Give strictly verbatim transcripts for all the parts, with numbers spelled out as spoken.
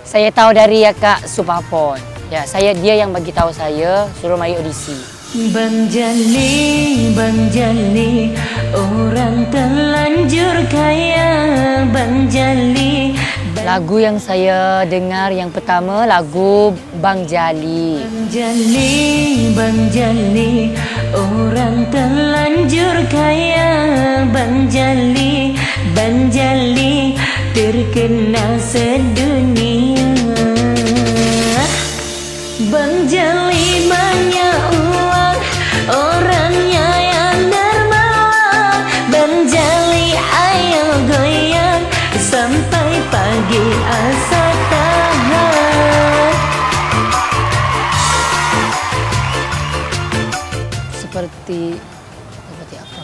Saya tahu dari ya Kak Supapon. Ya, saya dia yang bagi tahu saya suruh main audisi. Bang Jali, Bang Jali, orang terlanjur kaya. Bang Jali. Lagu yang saya dengar yang pertama lagu Bang Jali. Bang Jali, Bang Jali, orang terlanjur kaya. Bang Jali, Bang Jali, terkenal sedunia. Bang Jali banyak uang, orangnya yang dermawan. Bang Jali ayo goyang sampai pagi asa tahan. Seperti seperti apa?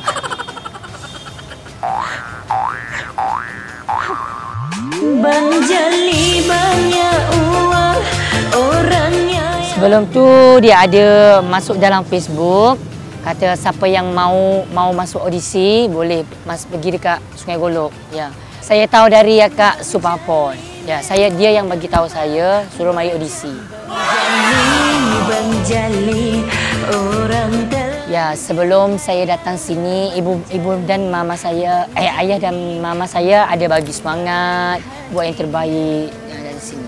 Bang Jali banyak uang, orangnya. Sebelum tu dia ada masuk dalam Facebook, kata siapa yang mau mau masuk audisi boleh mas pergi dekat Sungai Golok. Ya. Saya tahu dari ya Kak Supapon. Ya, saya dia yang bagi tahu saya suruh main audisi. Jali, Bang Jali, orang ter. Ya, sebelum saya datang sini, ibu ibu dan mama saya, eh ayah dan mama saya ada bagi semangat buat yang terbaik ya, dari sini.